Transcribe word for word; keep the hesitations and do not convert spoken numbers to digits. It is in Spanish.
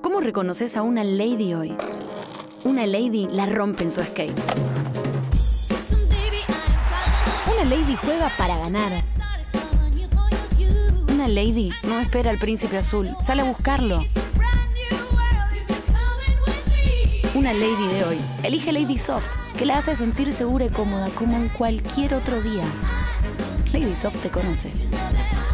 ¿Cómo reconoces a una lady hoy? Una lady la rompe en su skate. Una lady juega para ganar. Una lady no espera al príncipe azul, sale a buscarlo. Una lady de hoy elige Lady Soft, que la hace sentir segura y cómoda como en cualquier otro día. Lady Soft te conoce.